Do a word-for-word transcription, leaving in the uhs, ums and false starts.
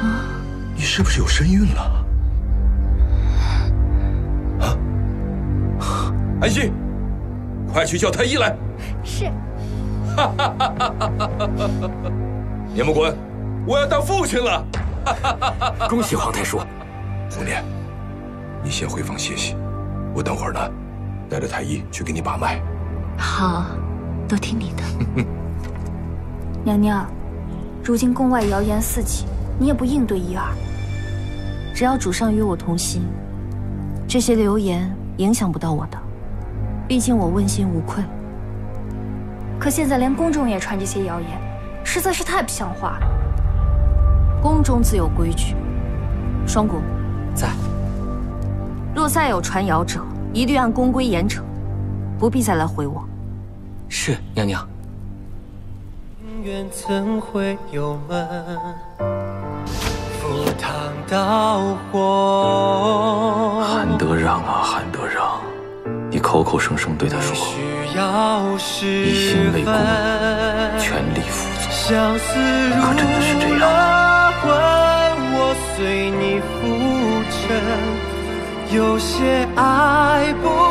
你是不是有身孕了？啊！安心，快去叫太医来。 是。 哈哈哈哈哈哈！年木滚，我要当父亲了！ 恭喜皇太叔。 红莲，你先回房歇息，我等会儿呢，带着太医去给你把脉。 好，都听你的。 娘娘，如今宫外谣言四起，你也不应对一二。 只要主上与我同行，这些流言影响不到我的。毕竟我问心无愧。 可现在连宫中也传这些谣言，实在是太不像话了。 宫中自有规矩。双公在。 若再有传谣者，一律按宫规严惩，不必再来回我。 是，娘娘。 愿怎会有门？赴汤蹈火。 韩德让啊，韩德让，你口口声声对他说，一心为公，全力服从，可真的是这样吗？ 我随你浮沉，有些爱不